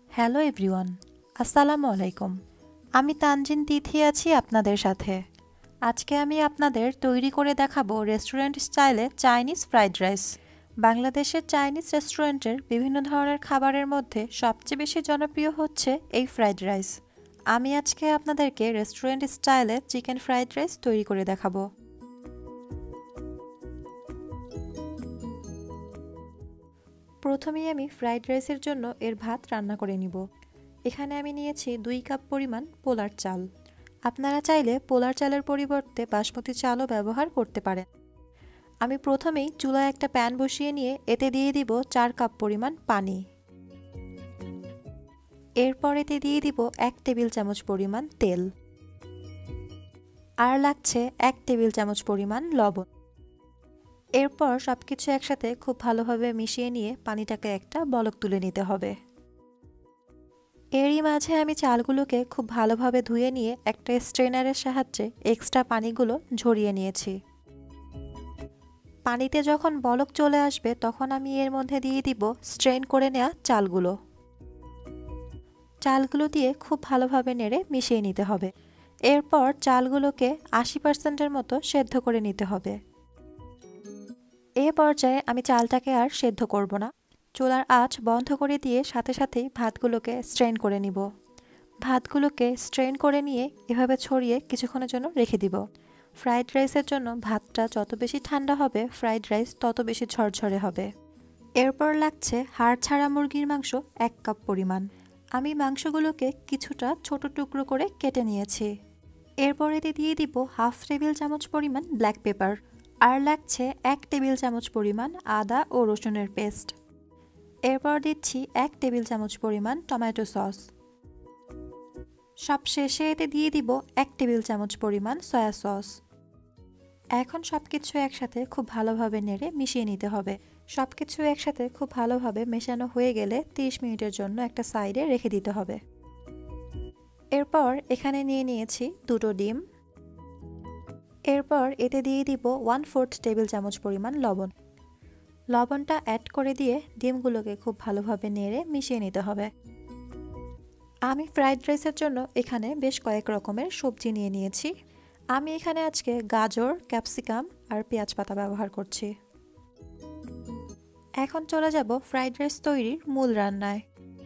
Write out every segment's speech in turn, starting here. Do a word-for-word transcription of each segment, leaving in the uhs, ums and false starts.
Hello everyone, আসসালামু আলাইকুম। আমি তানজিন তিথি আছি আপনাদের সাথে। আজকে আমি আপনাদের তৈরি করে দেখাবো রেস্টুরেন্ট স্টাইলে চাইনিজ ফ্রাইড রাইস। বাংলাদেশের চাইনিজ রেস্টুরেন্টের বিভিন্ন ধরনের খাবারের মধ্যে সবচেয়ে বেশি জনপ্রিয় হচ্ছে এই ফ্রাইড রাইস। আমি আজকে আপনাদেরকে রেস্টুরেন্ট স্টাইলে চিকেন ফ্রাইড রাইস তৈরি করে দেখাবো। প্রথমেই আমি ফ্রাইড রাইসের জন্য এর ভাত রান্না করে নিব। এখানে আমি নিয়েছি দুই কাপ পরিমাণ পোলার চাল। আপনারা চাইলে পোলার চালের পরিবর্তে বাসমতি চালও ব্যবহার করতে পারেন। আমি প্রথমেই চুলায় একটা প্যান বসিয়ে নিয়ে এতে দিয়ে দিব চার কাপ পরিমাণ পানি। এরপর এতে দিয়ে দিব এক টেবিল চামচ পরিমাণ তেল, আর লাগছে এক টেবিল চামচ পরিমাণ লবণ। এরপর সবকিছু একসাথে খুব ভালোভাবে মিশিয়ে নিয়ে পানিটাকে একটা বলক তুলে নিতে হবে। এরই মাঝে আমি চালগুলোকে খুব ভালোভাবে ধুয়ে নিয়ে একটা স্ট্রেনারের সাহায্যে এক্সট্রা পানিগুলো ঝরিয়ে নিয়েছি। পানিতে যখন বলক চলে আসবে তখন আমি এর মধ্যে দিয়ে দিব স্ট্রেন করে নেওয়া চালগুলো। চালগুলো দিয়ে খুব ভালোভাবে নেড়ে মিশিয়ে নিতে হবে। এরপর চালগুলোকে আশি পার্সেন্টের মতো সেদ্ধ করে নিতে হবে। এ পর্যায়ে আমি চালটাকে আর সেদ্ধ করব না। চুলার আঁচ বন্ধ করে দিয়ে সাথে সাথেই ভাতগুলোকে স্ট্রেন করে নিব। ভাতগুলোকে স্ট্রেন করে নিয়ে এভাবে ছড়িয়ে কিছুক্ষণের জন্য রেখে দিব। ফ্রাইড রাইসের জন্য ভাতটা যত বেশি ঠান্ডা হবে ফ্রাইড রাইস তত বেশি ঝরঝরে হবে। এরপর লাগছে হাড় ছাড়া মুরগির মাংস এক কাপ পরিমাণ। আমি মাংসগুলোকে কিছুটা ছোট টুকরো করে কেটে নিয়েছি। এরপর এতে দিয়ে দিব হাফ টেবিল চামচ পরিমাণ ব্ল্যাক পেপার, আর লাগছে এক টেবিল চামচ পরিমাণ আদা ও রসুনের পেস্ট। এরপর দিচ্ছি এক টেবিল চামচ পরিমাণ টমেটো সস। সব শেষে এতে দিয়ে দিব এক টেবিল চামচ পরিমাণ সয়া সস। এখন সব কিছু একসাথে খুব ভালোভাবে নেড়ে মিশিয়ে নিতে হবে। সব কিছু একসাথে খুব ভালোভাবে মেশানো হয়ে গেলে তিরিশ মিনিটের জন্য একটা সাইডে রেখে দিতে হবে। এরপর এখানে নিয়ে নিয়েছি দুটো ডিম। এরপর এতে দিয়ে দিব ওয়ান ফোর্থ টেবিল চামচ পরিমাণ লবণ। লবণটা অ্যাড করে দিয়ে ডিমগুলোকে খুব ভালোভাবে নেড়ে মিশিয়ে নিতে হবে। আমি ফ্রাইড রাইসের জন্য এখানে বেশ কয়েক রকমের সবজি নিয়ে নিয়েছি। আমি এখানে আজকে গাজর, ক্যাপসিকাম আর পেঁয়াজ পাতা ব্যবহার করছি। এখন চলে যাব ফ্রাইড রাইস তৈরির মূল রান্নায়।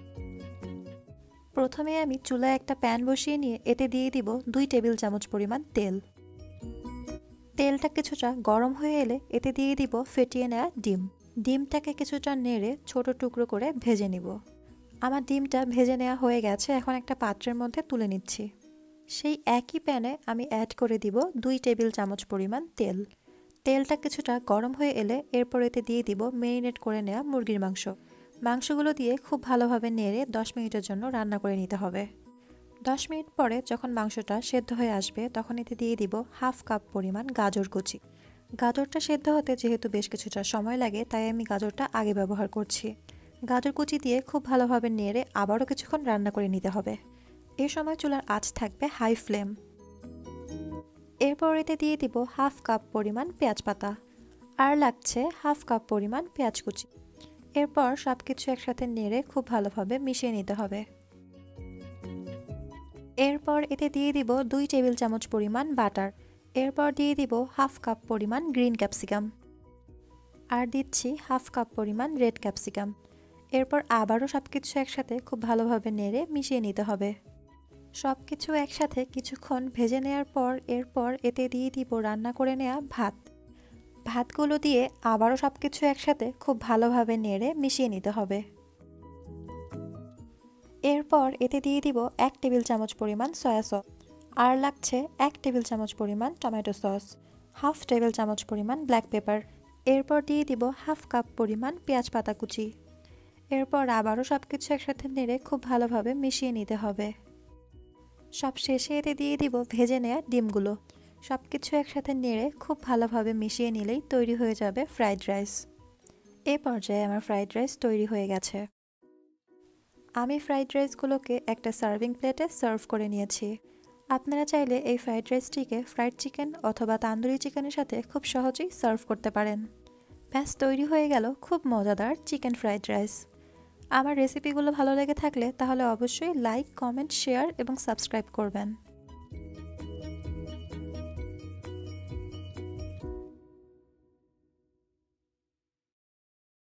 প্রথমে আমি চুলায় একটা প্যান বসিয়ে নিয়ে এতে দিয়ে দিব দুই টেবিল চামচ পরিমাণ তেল। তেলটা কিছুটা গরম হয়ে এলে এতে দিয়ে দিব ফেটিয়ে নেওয়া ডিম। ডিমটাকে কিছুটা নেড়ে ছোট টুকরো করে ভেজে নিব। আমার ডিমটা ভেজে নেওয়া হয়ে গেছে, এখন একটা পাত্রের মধ্যে তুলে নিচ্ছি। সেই একই প্যানে আমি অ্যাড করে দিব দুই টেবিল চামচ পরিমাণ তেল। তেলটা কিছুটা গরম হয়ে এলে এরপর এতে দিয়ে দিব ম্যারিনেট করে নেওয়া মুরগির মাংস। মাংসগুলো দিয়ে খুব ভালোভাবে নেড়ে দশ মিনিটের জন্য রান্না করে নিতে হবে। দশ মিনিট পরে যখন মাংসটা সেদ্ধ হয়ে আসবে তখন এতে দিয়ে দিব হাফ কাপ পরিমাণ গাজর কুচি। গাজরটা সেদ্ধ হতে যেহেতু বেশ কিছুটা সময় লাগে তাই আমি গাজরটা আগে ব্যবহার করছি। গাজর কুচি দিয়ে খুব ভালোভাবে নেড়ে আবারও কিছুক্ষণ রান্না করে নিতে হবে। এ সময় চুলার আঁচ থাকবে হাই ফ্লেম। এরপর এতে দিয়ে দিব হাফ কাপ পরিমাণ পেঁয়াজ পাতা, আর লাগছে হাফ কাপ পরিমাণ পেঁয়াজ কুচি। এরপর সব কিছু একসাথে নেড়ে খুব ভালোভাবে মিশিয়ে নিতে হবে। এরপর এতে দিয়ে দিব দুই টেবিল চামচ পরিমাণ বাটার। এরপর দিয়ে দিব হাফ কাপ পরিমাণ গ্রিন ক্যাপসিকাম, আর দিচ্ছি হাফ কাপ পরিমাণ রেড ক্যাপসিকাম। এরপর আবারও সব কিছু একসাথে খুব ভালোভাবে নেড়ে মিশিয়ে নিতে হবে। সব কিছু একসাথে কিছুক্ষণ ভেজে নেওয়ার পর এরপর এতে দিয়ে দিব রান্না করে নেওয়া ভাত। ভাতগুলো দিয়ে আবারও সব কিছু একসাথে খুব ভালোভাবে নেড়ে মিশিয়ে নিতে হবে। এরপর এতে দিয়ে দিব এক টেবিল চামচ পরিমাণ সয়া সস, আর লাগছে এক টেবিল চামচ পরিমাণ টমেটো সস, হাফ টেবিল চামচ পরিমাণ ব্ল্যাক পেপার। এরপর দিয়ে দিব হাফ কাপ পরিমাণ পেঁয়াজ পাতা কুচি। এরপর আবারও সব কিছু একসাথে নেড়ে খুব ভালোভাবে মিশিয়ে নিতে হবে। সব শেষে এতে দিয়ে দিব ভেজে নেওয়া ডিমগুলো। সব কিছু একসাথে নেড়ে খুব ভালোভাবে মিশিয়ে নিলেই তৈরি হয়ে যাবে ফ্রাইড রাইস। এ পর্যায়ে আমার ফ্রাইড রাইস তৈরি হয়ে গেছে। আমি ফ্রাইড রাইসগুলোকে একটা সার্ভিং প্লেটে সার্ভ করে নিয়েছি। আপনারা চাইলে এই ফ্রাইড রাইসটিকে ফ্রাইড চিকেন অথবা তান্দুরি চিকেনের সাথে খুব সহজেই সার্ভ করতে পারেন। ব্যাস তৈরি হয়ে গেল খুব মজাদার চিকেন ফ্রাইড রাইস। আমার রেসিপিগুলো ভালো লেগে থাকলে তাহলে অবশ্যই লাইক, কমেন্ট, শেয়ার এবং সাবস্ক্রাইব করবেন।